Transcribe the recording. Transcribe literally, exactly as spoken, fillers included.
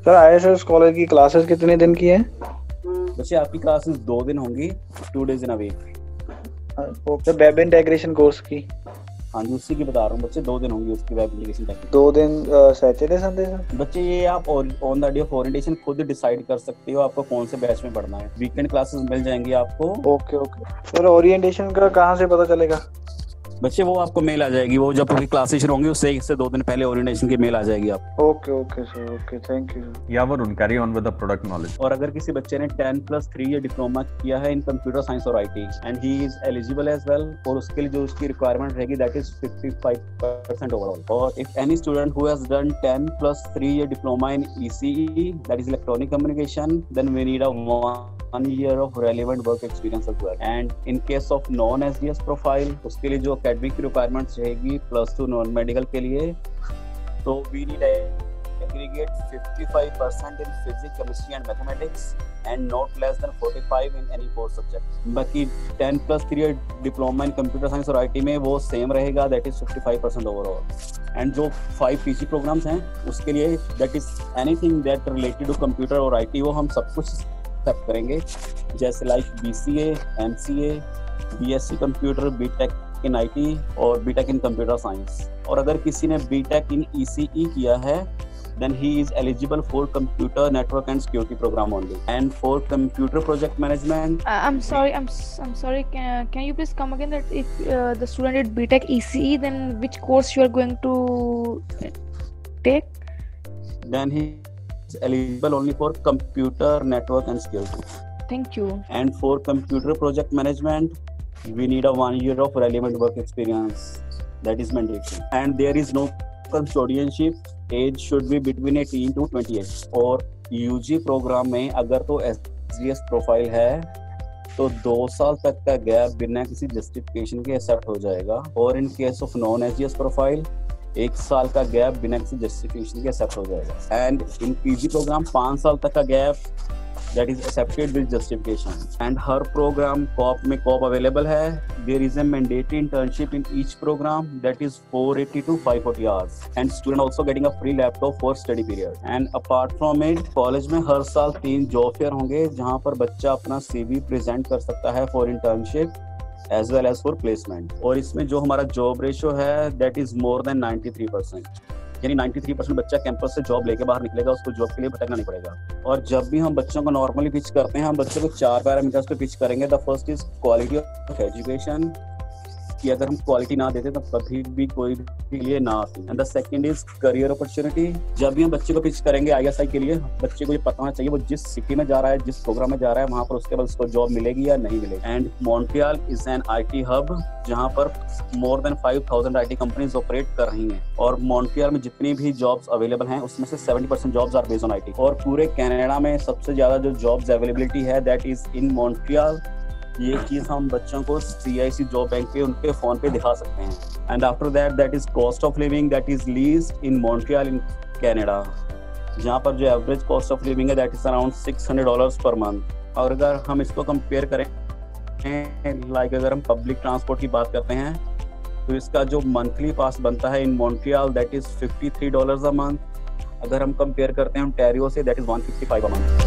Sir ISS college की classes कितने दिन की हैं? बच्चे आपकी क्लासेस दो दिन होंगी, two days in a week. Okay, web integration course की? हाँ जी, उसी की बता रहा हूँ बच्चे, दो दिन होंगी उसकी वेब एप्लीकेशन टेक्निक। दो दिन सैटरडे संडे सर? बच्चे ये आप on the day of orientation खुद डिसाइड कर सकते हो आपको कौन से बैच में पढ़ना है। वीकेंड क्लासेस मिल जाएंगी आपको। ओके ओके सर, ओरिएंटेशन का कहाँ से पता चलेगा? बच्चे वो आपको मेल आ जाएगी, वो जब आपकी क्लासेस शुरू होंगी उससे एक से दो दिन पहले ओरिएंटेशन की मेल आ जाएगी आपको। Okay okay sir, okay, thank you sir. या Varun, carry on with the product knowledge. और अगर किसी बच्चे ने ten plus three year diploma किया है इन कंप्यूटर साइंस और IT and he is eligible as well, और उसके लिए जो उसकी रिक्वायरमेंट रहेगी that is fifty five percent overall. और if any student who has done ten plus three year diploma in ECE that is electronic communication, then we need a one year of relevant work experience as well. And in case of non S D S profile, उसके लिए जो academic requirements रहेगी plus two non medical के लिए, तो we need a aggregate fifty-five percent in physics, chemistry and mathematics and not less than forty-five in any core subject. बाकी ten plus three year diploma in computer science और I T में वो same रहेगा, that is fifty-five percent overall. And जो five P G programs हैं उसके लिए that is anything that related to computer और I T, वो हम सब कुछ करेंगे, जैसे like BCA, MCA, BSc computer, BTech in IT और बीटेक इन कंप्यूटर साइंस। और अगर किसी ने बीटेक इन ईसीई किया है then he is eligible for computer network and security program only. And for computer project management, uh, I'm sorry I'm I'm sorry can, can you please come again, that if uh, the student did BTech E C E, then which course you are going to take? Then he is eligible only for computer network and security. Thank you. And for computer project management, we need a one year of relevant work experience, that is mandatory. And there is no custodianship, age should be between eighteen to twenty-eight. और UG programme में अगर तो SDS profile है तो दो साल तक का गैप बिना किसी जस्टिफिकेशन के एक्सेप्ट हो जाएगा, और in case of non SDS profile एक साल का गैप बिना किसी जस्टिफिकेशन के एक्सेप्ट हो जाएगा। एंड इन पीजी प्रोग्राम पाँच साल तक का gap that is accepted with justification. And हर प्रोग्राम कॉप में कॉप अवेलेबल है। There is a mandatory internship in each program that is four eighty to five forty hours. And student also getting a free laptop for study period. And apart from it, college में हर साल तीन job fair होंगे जहाँ पर बच्चा अपना CV present कर सकता है for internship as well as for placement. और इसमें जो हमारा जॉब रेशियो है that is more than ninety three percent, यानी तिरानवे परसेंट बच्चा कैंपस से जॉब लेके बाहर निकलेगा, उसको जॉब के लिए भटकना नहीं पड़ेगा। और जब भी हम बच्चों को नॉर्मली पिच करते हैं, हम बच्चों को चार पैरामीटर्स पे पिच करेंगे। The first is quality of education, कि अगर हम क्वालिटी ना देते तो कभी भी कोई भी लिए ना आती। And the second is career opportunity, जब भी हम बच्चे को पिच करेंगे आईएसआई के लिए, बच्चे को ये पता होना चाहिए वो जिस सिटी में जा रहा है, जिस प्रोग्राम में जा रहा है, वहाँ पर उसके बाद उसको जॉब मिलेगी या नहीं मिलेगी। And Montreal is an IT hub जहाँ पर more than five thousand IT companies operate कर रही हैं, और मॉन्ट्रियल में जितनी भी जॉब्स अवेलेबल हैं उसमें से seventy percent jobs are based on IT. और पूरे कनाडा में सबसे ज्यादा जो जॉब्स अवेलेबिलिटी है दैट इज इन मॉन्ट्रियल। ये चीज हम बच्चों को सीआईसी जॉब बैंक पे उनके फोन पे दिखा सकते हैं। And after that that is cost of living that is least in Montreal in Canada, जहाँ पर जो एवरेज कॉस्ट ऑफ लिविंग है that is around six hundred dollars per month. और अगर हम इसको कंपेयर करें लाइक अगर हम पब्लिक ट्रांसपोर्ट की बात करते हैं तो इसका जो मंथली पास बनता है in Montreal that is fifty three dollars a month. अगर हम कंपेयर करते हैं ओंटारियो से that is one fifty five a month.